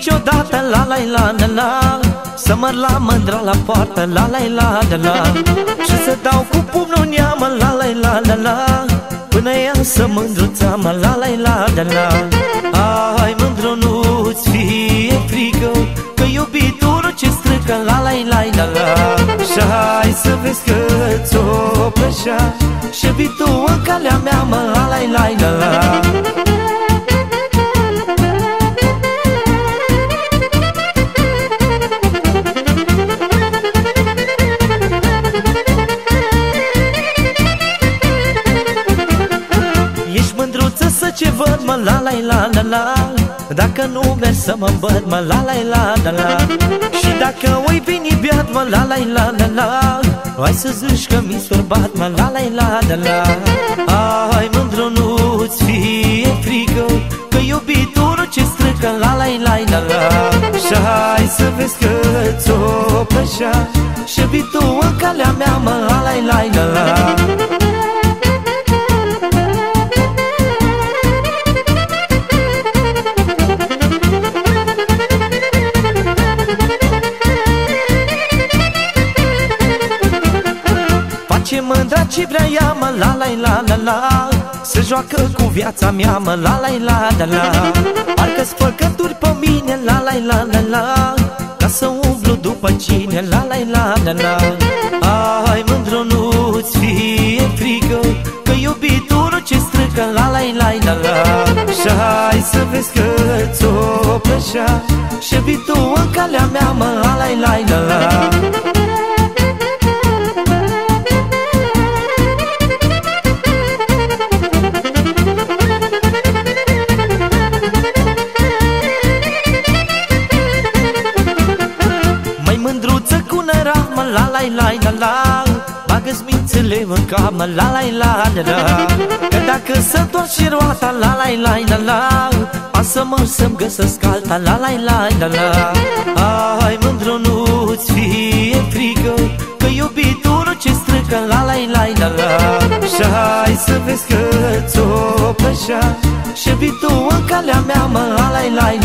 niciodată, la la la la la, să mă la mândra la poartă, la la la la la, și să dau cu pumnul în ea, mă, la la la la la, până ea să mândruța, mă, la la la la la. Hai mândru, nu-ți fie frică, că iubitorul ce strâcă, la la la la la. Și hai să vezi că ți-o plăcea și iubitul în calea mea, mă, la la la la la. Ce văd, mă, la la la la la, dacă nu mergi să mă îmbăt, mă, la la la la la. Și dacă oi veni beat, mă, la la la la la, hai să zici că mi-s turbat, mă, la la la la la. Hai mândru, nu-ți fie frică, că iubitorul ce strâcă, la la la la la. Și hai să vezi că ți-o plăcea și iubitul în calea mea, mă, la la la la la. Ce mândra ce vrea ea, mă, la la la la la, se joacă cu viața mea, mă, la la la la la. Parcă-s făcături pe mine, la la la la la, ca să umblu după cine, la la la la la. Hai mândru, nu-ți fie frică, că iubitorul ce strâcă, la la la la la. Și hai să vezi că ți-o plăcea și iubitul în calea mea, mă, la la la la la. La la la la la, bagă-ți mințele în cap, mă, la la la la la. Că dacă s-ntoarce roata, la la la la la, pasă-mă să-mi găsesc alta, la la la la la. Hai mândru, nu-ți fie frică, că iubitorul ce strâcă, la la la la la. Și hai să vezi că ți-o plăcea și iubitul în calea mea, mă, la la la